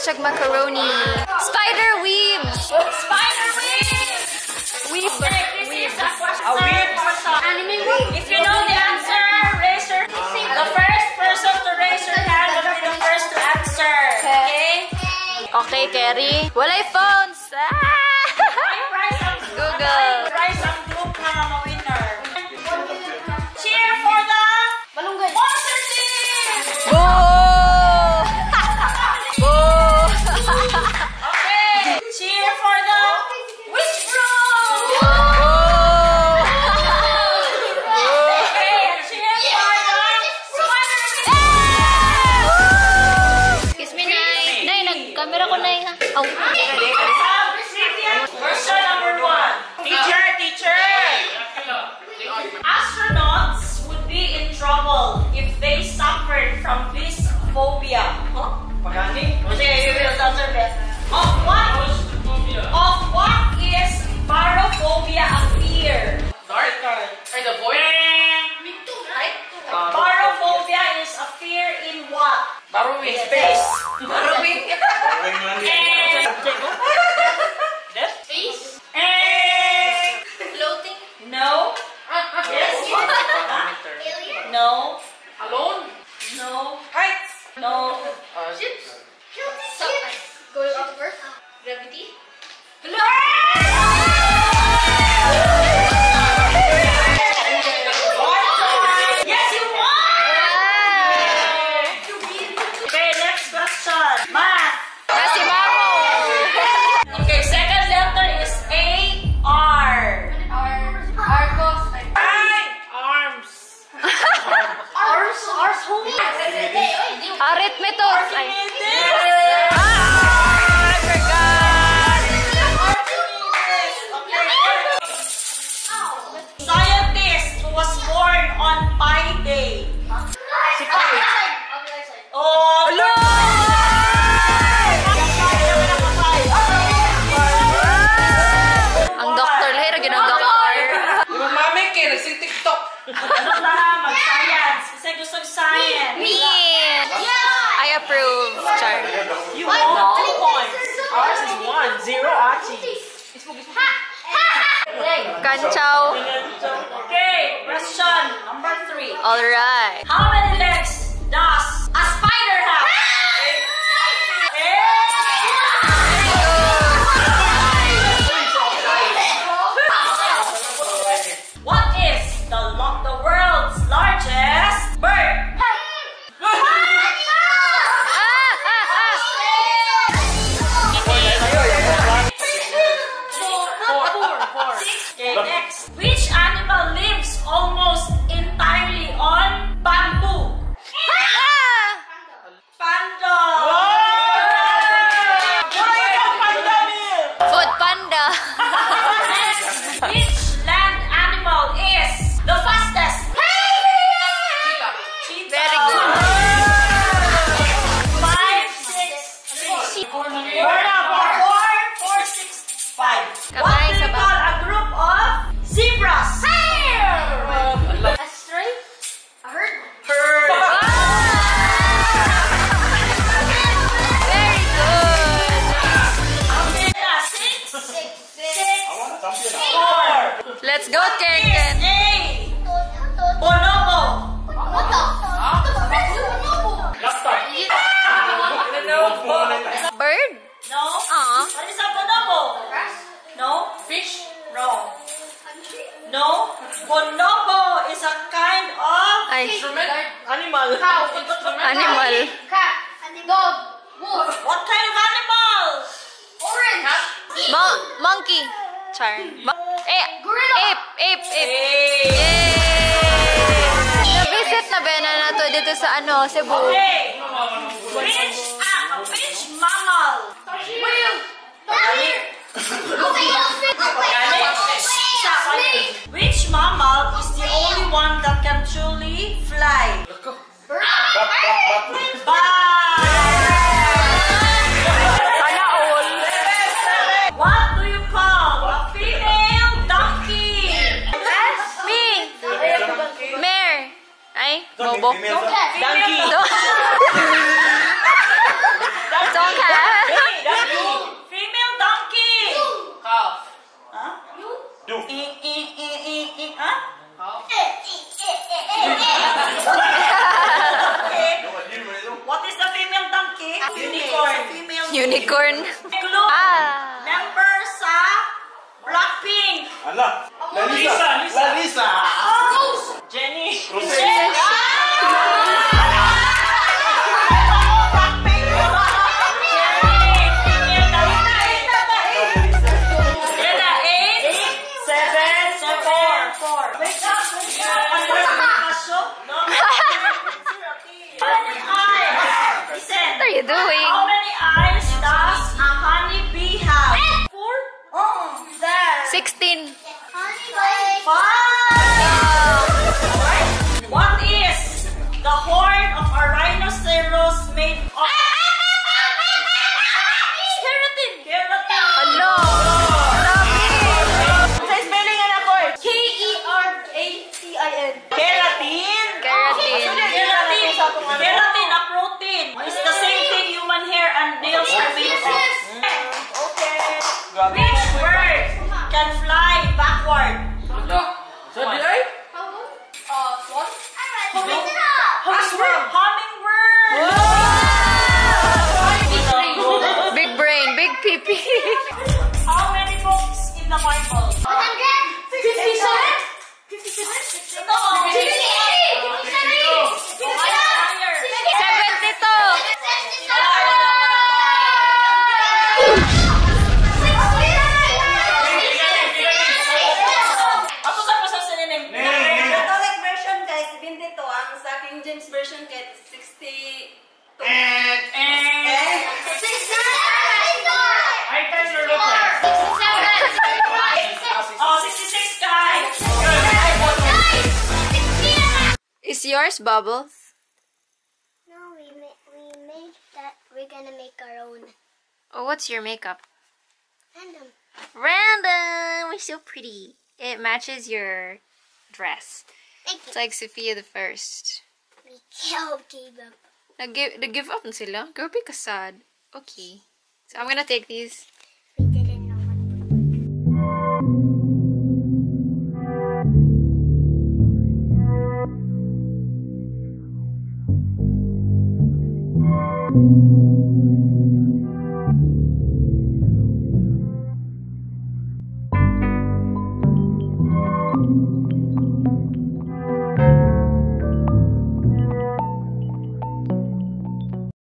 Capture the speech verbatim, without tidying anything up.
Hashtag macaroni. Spider weave. Spider weave. Weave. Okay, this weave. is a question. A weave. Anime weave. If you know the answer, raise your hand. The first person to raise your hand will be the first to answer. Okay? Okay, Kerry. Walay phones. Ah! May prize ang Google. may prize ang group na ma-winner. Cheer for the Balunggay. Monster Team! Go! Go! Okay. Cheer for the Witch Room! Go! Okay. Cheer for the Spider Excuse me, Nay. Nay, nag-camera ko, Nay, ha? Oh. Question number one. Teacher, teacher. Astronauts would be in trouble if they suffered from this phobia. Huh? Pagani. Okay, you will answer best. Of what? Of what is barophobia a fear? Dark. Ay, the void. Me too, right? Barophobia is a fear in what? Borrowing space. Borrowing. And Death? space. And Floating? no. Yes. Alien? No. Alone? No. Heights. No. Uh, Ships? Going out of Earth? Gravity? Yes, you won! Okay, next question. Math. Kasi Mamo! Okay, second letter is A R. Argos. arms. Ours, ours, who? Arithmetos. Ay. Archimedes. Ah! I forgot! Scientist who was born on Pi Day. Oh, Hello! Ang doctor lahi ra ginang doctor. Yung mami kayo, nagsil TikTok. ano na, mag-science. Kasi gusto science. Me! I approve. Char. You won two points. Ours is one. Zero, Achi. Kanchaw. Okay, question number three. Alright. How many legs does a spider have? What is the lo- the world's largest bird? Ah! Ah! Ah! Okay, next. Which animal lives almost entirely on bamboo? Ah! Panda. Food panda. Which land animal is the fastest? Cheetah. Very good. Five, six, six. Four, four, four, six, five. What Kamay do sa you ba- call a group of zebras? A stray? A herd? Herd. Very good. Okay, yeah, six, six, six, four. Let's go, Ken Is Ken. a bonobo. Bird? No. Aw. What is a bonobo? No. Fish. Wrong. No. Bonobo is a kind of Ay, Animal. animal. Dog. Wolf. what kind of animal? Orange. Mon- monkey. Char. Mo- eh, Gorilla. ape, ape, ape. Hey. Yay! Na-visit na ba na nato dito sa ano, Cebu? Okay. Which ah, which mammal? Whale. Deer. Which mammal is the only one that can truly fly? Bird. Bye. Sana all. What do you call a female donkey? Me. Mare. Ay, bobo. Donkey. Female Donkey. Do- joke, ha? Female donkey. Cow. Huh? Do. I, I, I, I, I, huh? Okay. What is the female donkey? Unicorn. Female Unicorn. Clue. Ah. Member sa Blackpink. Ala. Lisa, Lisa. Lisa. Jenny. Rose. What are you doing? How many eyes does a honeybee have? Four? Oh, that. sixteen. Five. Alright. What is the horn of a rhinoceros made of? Keratin. Keratin. Hello. Sa spelling na ako eh. K E R A T I N. Keratin. Keratin. Keratin. Keratin, a protein. It's the same thing human hair and nails are made of. Okay. Which bird can fly backward? So did I? Uh, what? Hummingbird. Hummingbird. Big brain, big pee-pee. How many books in the Bible? fifty-seven? No. seventy-two. Ako sa pasal sa nining. Catholic version guys, twenty-two. Ang sa King James version guys, sixty-two. I can look like. Oh, sixty-six guys. Is yours, Bubbles? No, we ma- we made that. We're gonna make our own. Oh, what's your makeup? Random. Random. It's so pretty. It matches your dress. Thank It's you. like Sophia the First. We killed Caleb. Nag-give, nag-give up na sila? Girl, be sad. Okay. So I'm gonna take these. We didn't know what. Thank you.